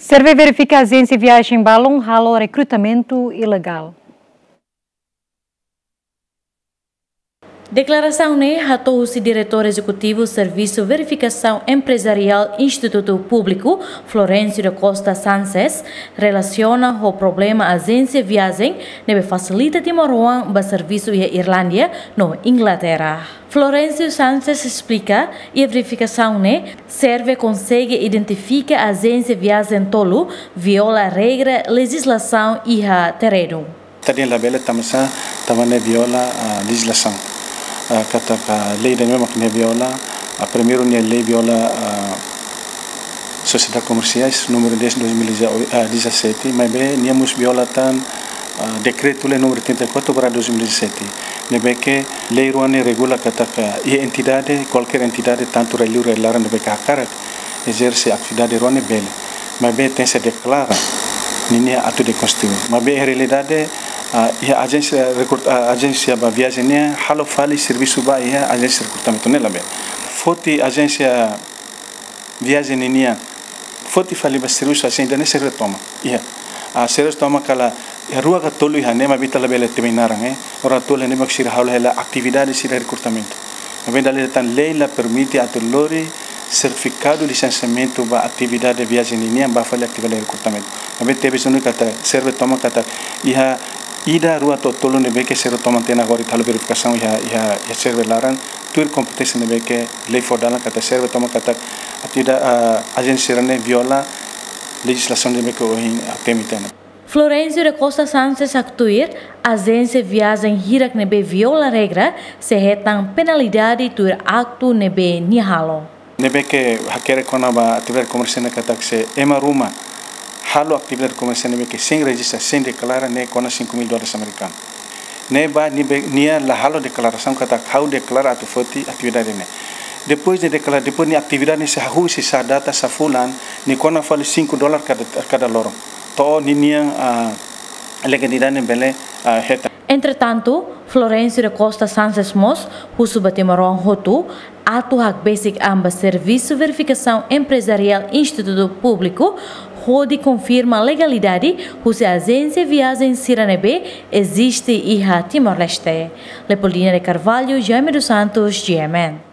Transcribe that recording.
Serve verifica a agência de viagem balão halo recrutamento ilegal. Declaração hatou-se diretor executivo Serviço Verificação Empresarial Instituto Público, Florencio da Costa Sanchez, relaciona o problema agência viagem nebe facilita Timor-Leste para serviço e Irlândia no Inglaterra. Florencio Sanchez explica que a verificação serve consegue identificar a agência viagem tolo viola regra legislação e a terreno. Tadi labela tamasa tamane viola a legislação. Kata a lei da mesma que viola a primeiro lei viola a sociedade comerciais número 10 2017 mas bem niamos viola tan decreto lei número 34 para 2017 nebe que lei ruane regula kata e entidade qualquer entidade tanto relura lara nebe que cara exerce atividade ruane bele mas bem tem se declara ninia atu de costume mas bem realidade a agência ba viagem né halo fali serviço ba a agência recrutamento né labe foti agência viagem né foti fali ba serviço assim ainda não se retoma a serviço toma kala rua ka tolu ha né ma bita labe terminar ora tolu né maksir halo ela atividade de recrutamento mas dali tan lei la permite a tolori certificado de licenciamento ba atividade de viagem né ba fali atividade de recrutamento mas teve sunu kata serve toma kata ida rua tolo nebe que ser tomantena agora talo verificação ia serve laran tuir competência nebe que lei fodala kata serve toma kata atida agência ne viola legislação nebe que ohin temitena. Florencio da Costa Sanchez actuir agência viagem hirak nebe viola regra se retan penalidade tuir acto nebe nihalo. Nebe que hakere kona ba atividade comercial kata se emaruma halo atividade comercial que sem registrar, sem declarar, nem com $5.000 americanos. Nem vai nem la halo declaração que tá how declarar a foti atividade né. Depois de declarar, depois de atividade se hu se sa data sa fulan, ni kona fale $5 cada lorong. To ni a legalidade bele heta. Entretanto, Florencio da Costa Sanchez Mos, Timor Hotu, atu hak basic amba Serviço Verificação Empresarial Instituto Público, Rodi confirma a legalidade que a agência viagem Siranebe existe e a Timor-Leste. Leopoldina de Carvalho, Jaime dos Santos, GMN.